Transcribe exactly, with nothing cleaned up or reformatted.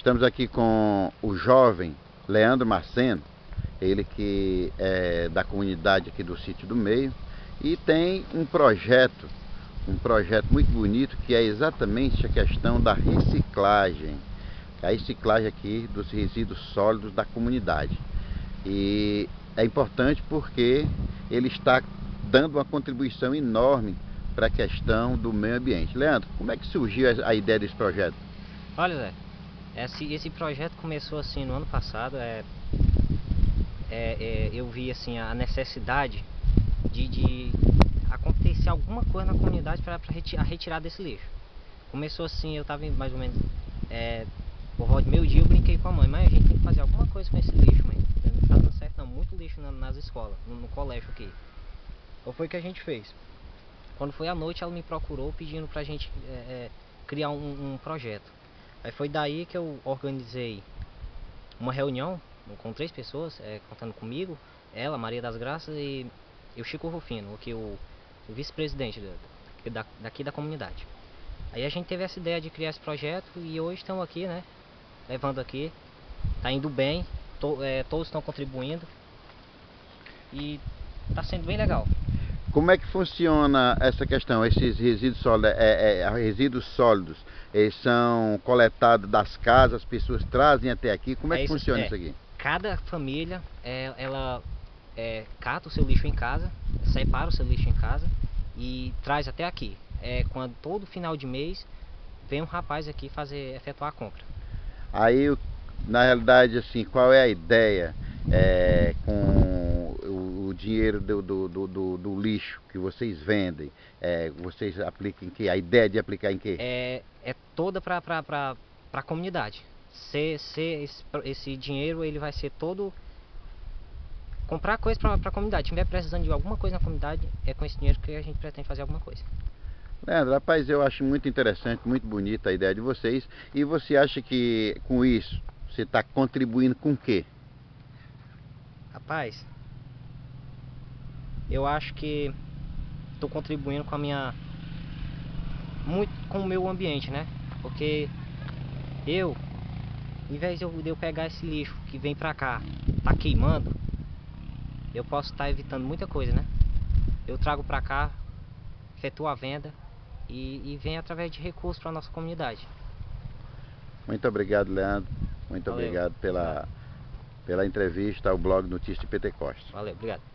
Estamos aqui com o jovem Leandro Marceno, ele que é da comunidade aqui do Sítio do Meio e tem um projeto, um projeto muito bonito que é exatamente a questão da reciclagem, a reciclagem aqui dos resíduos sólidos da comunidade. E é importante porque ele está dando uma contribuição enorme para a questão do meio ambiente. Leandro, como é que surgiu a ideia desse projeto? Olha, Zé, esse, esse projeto começou assim no ano passado. É, é, é, eu vi assim a necessidade de, de acontecer alguma coisa na comunidade para retirar, retirar desse lixo. Começou assim, eu estava mais ou menos é, por volta de meio dia, eu brinquei com a mãe: mãe, a gente tem que fazer alguma coisa com esse lixo, mãe. Não tá dando certo não, muito lixo na, nas escolas, no, no colégio aqui. Então foi o que a gente fez. Quando foi à noite, ela me procurou pedindo pra gente é, é, criar um, um projeto. Aí foi daí que eu organizei uma reunião com três pessoas, é, contando comigo, ela, Maria das Graças, e, e o Chico Rufino, aqui, o, o vice-presidente da, da, daqui da comunidade. Aí a gente teve essa ideia de criar esse projeto e hoje estamos aqui, né, levando aqui, tá indo bem, to, é, todos estão contribuindo e tá sendo bem legal. Como é que funciona essa questão? Esses resíduos sólidos, é, é, resíduos sólidos eles são coletados das casas, as pessoas trazem até aqui. Como é, é que isso, funciona é, isso aqui? Cada família, é, ela é, cata o seu lixo em casa, separa o seu lixo em casa e traz até aqui. É, quando todo final de mês vem um rapaz aqui fazer, efetuar a compra. Aí, na realidade, assim, qual é a ideia é, com o dinheiro do, do, do, do lixo que vocês vendem? É, vocês aplicam em que? A ideia de aplicar em que? É, é toda para a comunidade. Se, se esse, esse dinheiro ele vai ser todo comprar coisa para a comunidade. Se tiver precisando de alguma coisa na comunidade, é com esse dinheiro que a gente pretende fazer alguma coisa. Leandro, rapaz, eu acho muito interessante, muito bonita a ideia de vocês. E você acha que com isso você está contribuindo com o quê? Rapaz, eu acho que estou contribuindo com a minha muito com o meu ambiente, né? Porque eu, em vez de eu, de eu pegar esse lixo que vem pra cá, tá queimando, eu posso estar evitando muita coisa, né? Eu trago pra cá, efetuo a venda e, e vem através de recursos para nossa comunidade. Muito obrigado, Leandro. Muito Valeu. obrigado pela, pela entrevista ao blog Notícias de Pentecoste. Valeu, obrigado.